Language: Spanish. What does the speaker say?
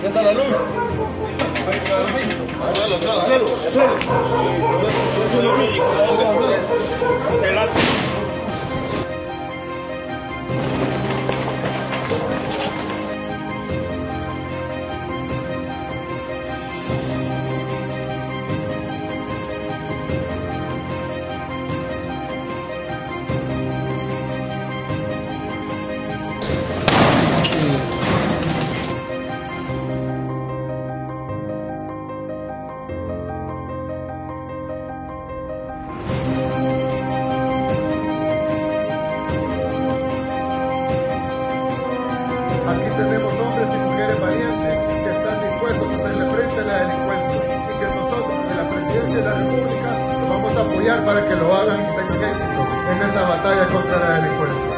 ¿Qué tal la luz? Suelo. Aquí tenemos hombres y mujeres valientes que están dispuestos a hacerle frente a la delincuencia y que nosotros, de la Presidencia de la República, los vamos a apoyar para que lo hagan y tengan éxito en esa batalla contra la delincuencia.